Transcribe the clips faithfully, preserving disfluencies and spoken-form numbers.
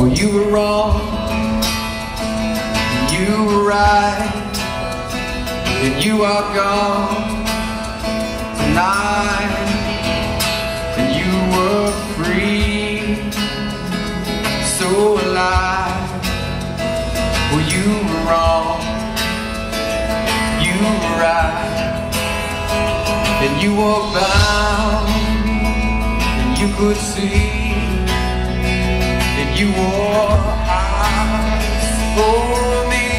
Oh, you were wrong, you were right, and you are gone tonight, and you were free, so alive. Well, you were wrong, you were right, and you were bound, and you could see. You wore eyes for me.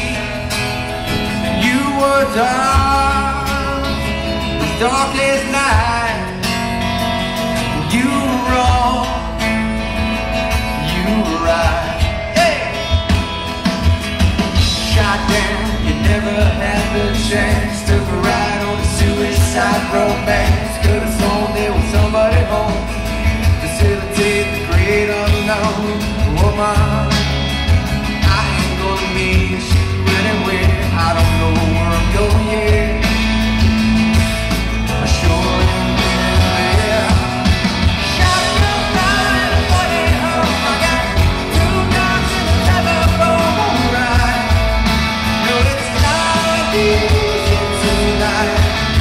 You were dark, as dark as night. You were wrong, you were right. Hey! Shot down, you never had the chance. Took a ride on a suicide romance. Could have sworn there was somebody home. Facilitate the great unknown. Woman, I ain't gonna meet you anywhere. I don't know where I'm going yet. I sure am there. Shotgun ride, a funny home. I got two knocks in the telephone ride. No, it's not easy tonight.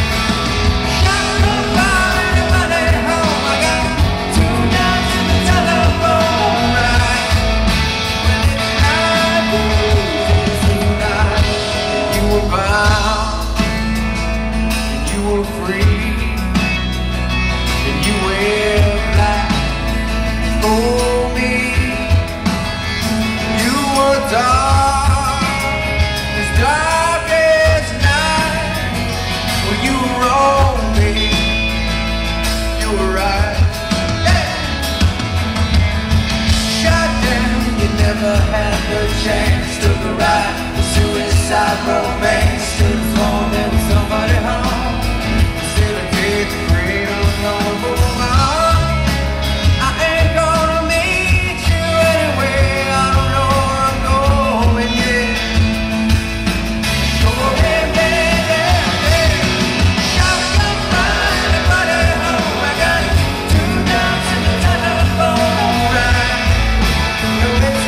Had the chance to ride the suicide romance. To the phone, there was somebody home. Facilitate the great unknown. Woman, I ain't gonna meet you anywhere. I don't know where I'm going yet. Sure am there. Shotgun ride, everybody home. I got two knocks in the telephone ride. No, it's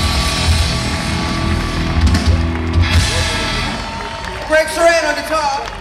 Breaks her in on guitar.